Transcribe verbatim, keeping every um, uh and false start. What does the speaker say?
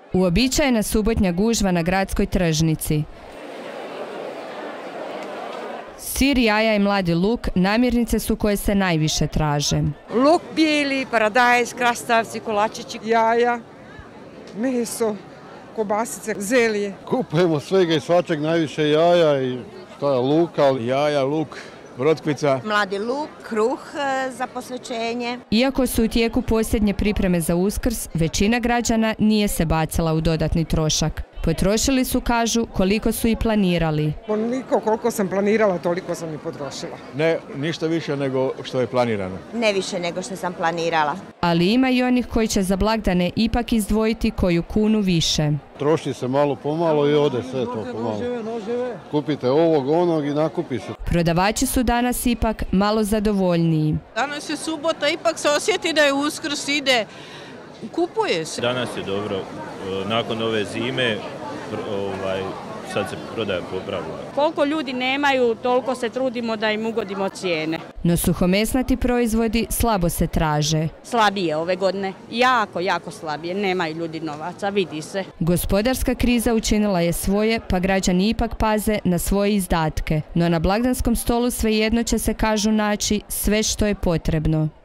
Uobičajena subotnja gužva na gradskoj tržnici. Sir, jaja i mladi luk namirnice su koje se najviše traže. Luk bijeli, paradajz, krastavci, kolačići, jaja, meso, kobasice, zelje. Kupujemo svega i svačeg, najviše jaja i šta je luka. Jaja, luk, rotkvica. Mladi luk, kruh za posvećenje. Iako su u tijeku posljednje pripreme za Uskrs, većina građana nije se bacila u dodatni trošak. Potrošili su, kažu, koliko su i planirali. Onoliko koliko sam planirala, toliko sam i potrošila. Ne, ništa više nego što je planirano. Ne više nego što sam planirala. Ali ima i onih koji će za blagdane ipak izdvojiti koju kunu više. Troši se malo pomalo i ode sve to pomalo. Kupite ovog, onog i nakupi se. Prodavači su danas ipak malo zadovoljniji. Danas je subota, ipak se osjeti da je Uskrs, ide, kupuje se. Danas je dobro, nakon ove zime, ovaj, sad se prodaja popravila. Koliko ljudi nemaju, toliko se trudimo da im ugodimo cijene. No suhomesnati proizvodi slabo se traže. Slabije ove godine, jako, jako slabije, nemaju ljudi novaca, vidi se. Gospodarska kriza učinila je svoje, pa građani ipak paze na svoje izdatke. No na blagdanskom stolu svejedno će se, kažu, naći sve što je potrebno.